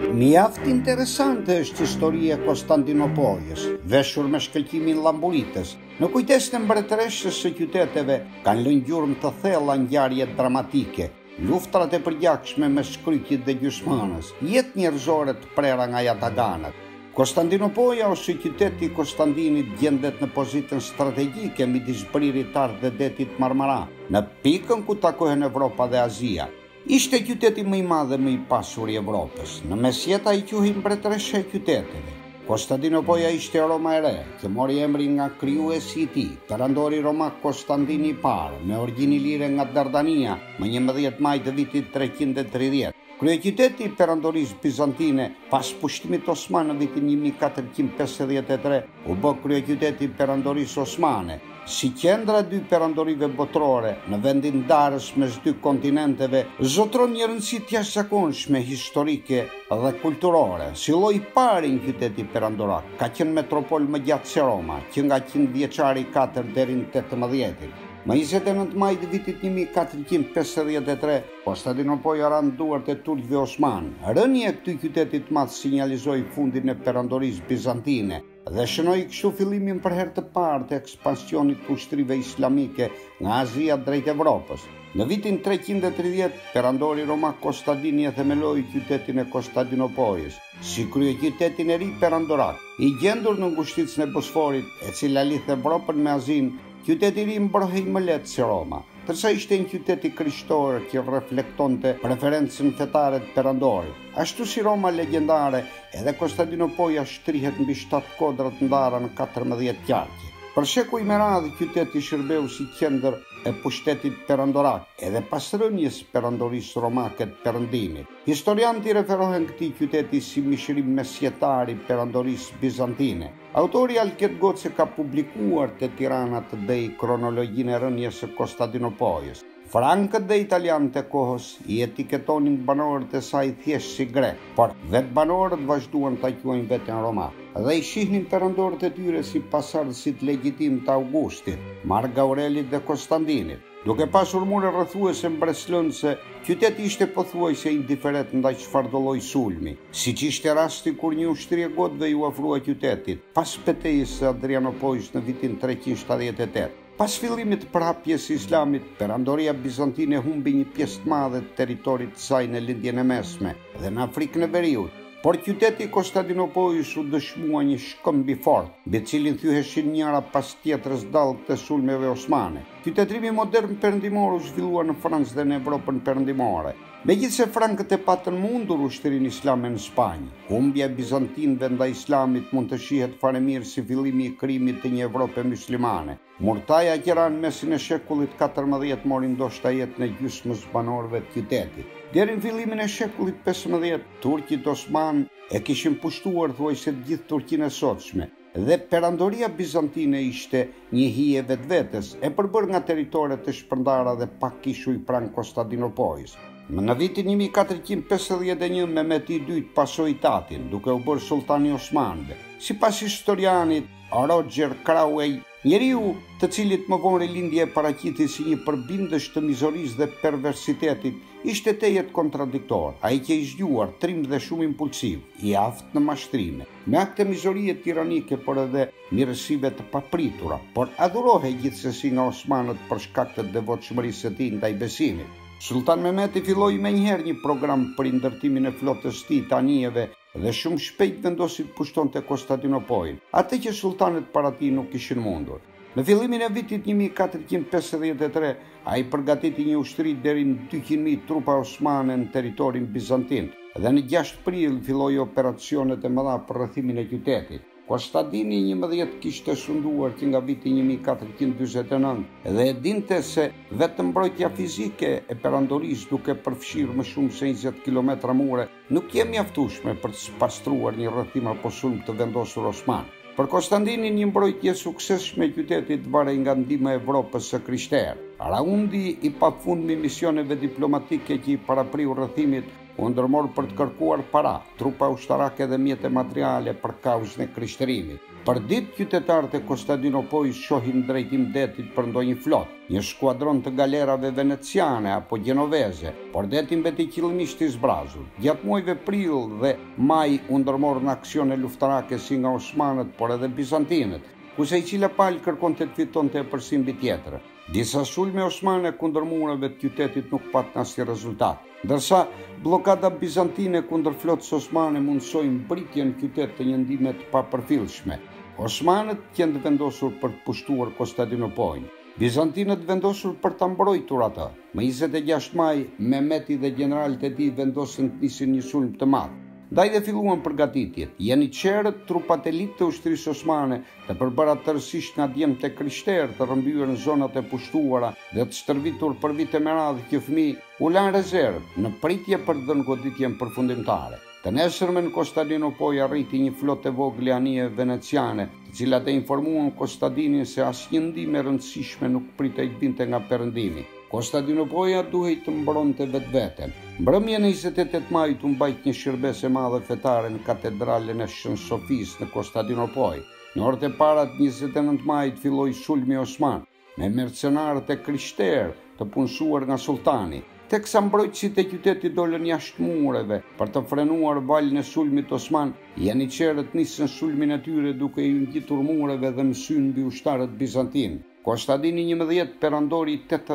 Mjaft interesante është historia e Konstantinopojës, veshur me shkëlqimin llamburitës. Në kujdesin e mbretëreshës së qyteteve kanë lënë gjurmë të thella ngjarje dramatike, luftrat e përgjakshme me shkryqit dhe gjysmënës, jetë njerëzore të prera nga jataganët. Konstantinopoja ose qyteti i Konstantinit gjendet në pozitën strategjike midis Bririt të Artë dhe Detit Marmara, në pikën ku takohen Evropa dhe Azia. Ishte qyteti më i madh dhe më i pasur i Evropës. Në mesjeta i quhej mbretëresha e qyteteve. Konstantinopoja ishte Roma e re, që mori emrin nga krijuesi i tij, perandori romak Konstantini i parë, me origjinë lire nga Dardania, më 11 maj të vitit 330. Kryeqyteti i perandorisë bizantine pas pushtimit osman në vitin 1453 u bë kryeqyteti i perandorisë osmane, si qendra e dy perandorive botërore në vendin ndarës mes dy kontinenteve, zotron një rëndësi të jashtëzakonshme historike dhe kulturore. Si lloj i parë i qyteti perandorak, ka qenë metropol më gjatë se Roma, që nga 100 vjeçari 4 deri në 18. Më 29 maj të vitit 1453, Konstantinopoja ra në duart e turqëve osman. Rënia e këtij qyteti të madh sinjalizoi fundin e perandorisë bizantine dhe shënoi kështu fillimin për herë të parë të ekspansionit të ushtrive islamike nga Azia drejt Evropës. Në vitin 330, perandori romak Konstantini e themeloi qytetin e Konstantinopojës, si kryeqytetin e ri perandorak, i gjendur në ngushticën e Bosforit, e cila lidh Evropën me Azinë. Qyteti i ri mbrohej më lehtë se Roma, tërsa ishte një qytet i krishterë që reflektonte preferencën fetare të perandorit. Ashtu si Roma legjendare, edhe Konstantinopoja shtrihet mbi 7 kodra të ndara në 14 qarqe. Për shekuj me radhë qyteti shërbeu si qendër e pushtetit perandorak, edhe pas rënies perandorisë romake të perëndimit. Historianët i referohen këtij qyteti si mishërim mesjetari perandorisë bizantine. Autori Alket Goce ka publikuar te Tirana Today kronologjinë e rënies së Konstantinopojës. Frankët dhe italianët e kohës i etiketonin banorët e saj thjesht si grek, por vetë banorët vazhduan ta quajnë veten romak dhe i shihnin perandorët e tyre si pasardhësit legjitim të Augustit, Mark Aurelit dhe Konstantinit. Duke pasur mure rrethuese mbretëslënëse, qyteti ishte pothuajse indiferent ndaj çfarëdo lloji sulmi, siç ishte rasti kur një ushtri e gotëve ju ofrua qytetit pas betejës së Adrianopojës në vitin 378. Pas fillimit të prapjes së Islamit, perandoria bizantine humbi një pjesë të madhe të territorit të saj në lindjen e mesme dhe në Afrikën e Veriut. Por qyteti i Konstantinopojës u dëshmua një shkëmb i fortë, mbi cilin thyheshin njëra pas tjetrës dallë të sulmeve osmane. Qytetërimi modern perëndimor u zhvillua në Francë dhe në Evropën perëndimore. Megjithse frankët e patën mundur ushtrinë islame në Spanjë, humbja e bizantinëve ndaj islamit mund të shihet fare mirë si fillimi i krijimit të një Evrope myslimane. Murtaja që ra në mesin e shekullit 14 mori ndoshta jetën e gjysmës banorëve të qytetit. Deri në fillimin e shekullit 15, turqit osman e kishin pushtuar thuajse të gjithë Turqinë e sotshme, dhe perandoria bizantine ishte një hije vetvetes e përbërë nga territore të shpërndara dhe pak kishuj pranë Konstantinopojës. Në vitin 1451 Mehmeti II pasoi tatin, duke u bërë sultani osmanëve. Sipas historianit Roger Crauey, njeriu të cilit më vonë lindje e paraqiti si një përbindësh të mizorisë dhe perversitetit, ishte tejet kontradiktor, ai që i zgjuar, trim dhe shumë impulsiv, i aftë në mashtrime, me akte mizorie tiranike por edhe mirësive të papritura, por adhurohej gjithsesi nga osmanët për shkak të devotshmërisë së tij ndaj besimit. Sultan Mehmeti filloi menjëherë një program për ndërtimin e flotës së tij të anijeve dhe shumë shpejt vendosi të pushtonte Konstantinopojën, atë që sultanët para tij nuk kishin mundur. Në fillimin e vitit 1453, ai përgatiti një ushtri deri në 200.000 trupa osmane në territorin bizantin dhe në 6 prill filloi operacionet e mëdha për rrethimin e qytetit. Konstantini 11 kishte sunduar që nga viti 1449 dhe e dinte se vetëm mbrojtja fizike e perandorisë duke përfshirë më shumë se 20 kilometra mure nuk je mjaftueshme për të pastruar një rrethim apo sulm të vendosur osman. Për Konstantinin një mbrojtje suksesshme e qytetit varej nga ndihma e Evropës së krishterë. Raundi i pafundmi misioneve diplomatike që i parapriu rrethimit u ndërmor për të kërkuar para, trupa ushtarake dhe mjete materiale për kauzën e krishterimit. Për ditë qytetarët e Konstantinopojës shohin drejtim detit për ndonjë flot, një skuadron të galerave veneciane apo gjenoveze, por deti mbeti qëllimisht i zbrazur. Gjatë muajve prill dhe maj u ndërmorën aksione luftarake si nga osmanët, por edhe bizantinët, ku secila palë kërkonte të fitonte përsi mbi tjetrën. Disa sulme osmane kundër mureve të qytetit nuk patën asnjë rezultat, ndërsa bllokada bizantine kundër flotës osmane mundsoi mbritjen në qytet të një ndime të papërfillshme. Osmanët qenë vendosur për të pushtuar Konstantinopojën, bizantinët vendosur për ta mbrojtur atë. Më 26 maj, Mehmeti dhe gjeneralët e tij vendosën të nisin një sulm të madh. Ndaj dhe filluan përgatitjet. Jeniçerët, trupat elitë të ushtrisë osmane, të përbëra tërësisht nga djemtë e krishterë të rrëmbyer në zonat e pushtuara dhe të stërvitur për vite me radhë që fëmijë, u lanë rezervë në pritje për dhënë goditjen përfundimtare. Të nesërmen në Konstantinopojë arriti një flotë e vogël anije veneciane, të cilat e informuan Konstantinin se asnjë ndihmë e rëndësishme nuk pritej të vinte nga perëndimi. Konstantinopoja duhej të mbronte vetveten. Mbrëmjen e 28 majit u mbajt një shërbes e madhe fetare në katedralen e Shën Sofisë në Konstantinopojë. Në orët e para të 29 majit filloi sulmi osman me mercenarët e krishterë të punësuar nga sultani, teksa mbrojtësit e qytetit dolën jashtë mureve për të frenuar valën e sulmit osman. Jeniçerët nisën sulmin e tyre duke i ngjitur mureve dhe mësyn mbi ushtarët bizantin. Konstantini 11, perandori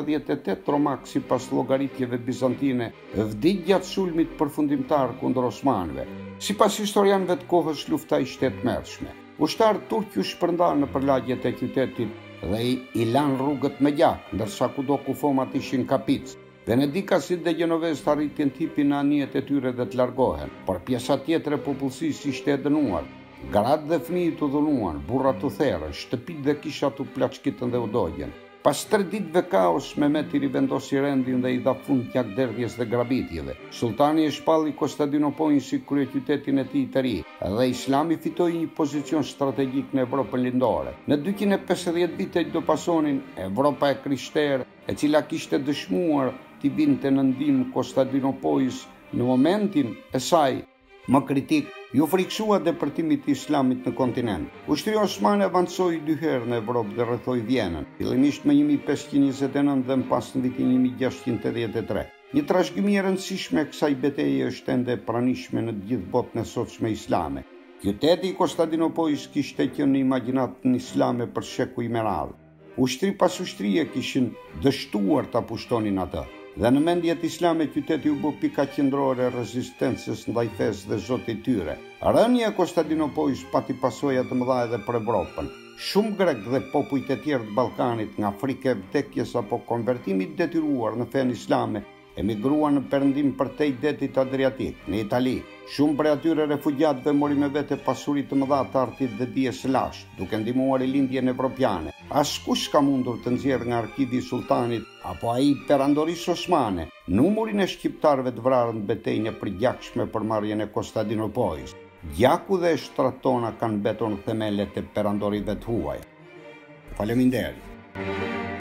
88 romak sipas llogaritjeve bizantine, vdiq gjatë sulmit përfundimtar kundër osmanëve. Sipas historianëve të kohës, lufta ishte e tmerrshme. Ushtarët turq u shpërndan në përlagjet e qytetit dhe i lanë rrugët me gjak, ndërsa kudo kufomat ishin kapic. Venedikasit dhe gjenovezët arritin të hipin anijet e tyre dhe të largohen, por pjesa tjetër e popullsisë ishte e dënuar. Gratë dhe fëmijët u dhunuan, burrat u therrën, shtëpitë dhe kishat u plaçkitën dhe u dogjen. Pas 3 ditëve kaos, Mehmeti rivendosi rendin dhe i dha fund qakderdhjes dhe grabitjeve. Sultani e shpalli Konstantinopojën si kryeqytetin e tij të ri, dhe Islami fitoi një pozicion strategjik në Evropën lindore. Në 250 vite që do pasonin, Evropa e krishterë, e cila kishte dëshmuar t'i vinte në ndihmë Konstantinopojës në momentin e saj më kritik, ju friksua depërtimit të islamit në kontinent. Ushtria osmane avancoi 2 herë në Evropë dhe rrethoi Vjenën, fillimisht më 1529 dhe më pas në vitin 1683. Një trashëgimi e rëndësishme e kësaj betejë është ende e pranishme në të gjithë botën e sotshme islame. Qyteti i Konstantinopojës kishte qenë në imagjinatën islame për shekuj me radhë. Ushtri pas ushtrie kishin dështuar ta pushtonin atë. Dhe në mendjet islame qyteti u bë pika qendrore e rezistencës ndaj fesë dhe zotit tyre. Rënia e Konstantinopojës pati pasoja të mëdha edhe për Evropën. Shumë grek dhe popujt e tjerë të Ballkanit, nga frika e vdekjes apo konvertimit detyruar në fenë islame, emigruan në perëndim përtej detit Adriatik, në Itali. Shumë prej atyre refugjatëve mori me vete pasuri të mëdha të artit dhe dijes së lashtë, duke ndihmuar lindjen evropiane. Askush ka mundur të nxjerrë nga arkivi i sultanit apo ai perandorisë osmane numrin e shqiptarëve të vrarë në betejën e përgjakshme për marrjen e Konstantinopojës. Gjaku dhe shtrat tona kanë mbetur në themelet e perandorive të huaj. Faleminderit.